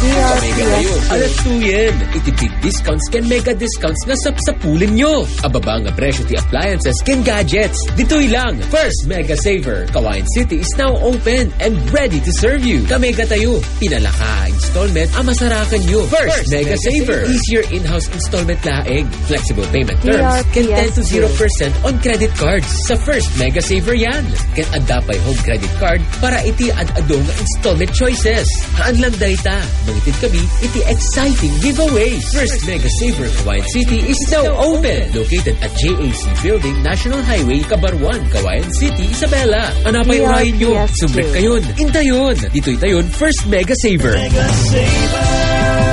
Kamega kayo. Alas tuyen. Itipid discounts ken mega discounts nga sapsapulin nyo. Ababa nga presyo ti appliances ken gadgets. Dito'y lang. First Mega Saver. Cauayan City is now open and ready to serve you. Kamega tayo. Pinalaka installment ang masarakan nyo. First Mega Saver. Easier in-house installment laeng. Flexible payment terms. Ken 10 to 0% on credit cards. Sa First Mega Saver yan. Ken adapay home credit card para iti ad-ado nga installment choices. Haan lang dayta. Mangitid kami iti exciting giveaways. First Mega Saver Cauayan City is now open. Located at JAC Building, National Highway, Cabarwan, Cauayan City, Isabela. Anapay urahin nyo. Subrek kayon. Intayon. Dito'y tayon First Mega Saver. Mega Saver.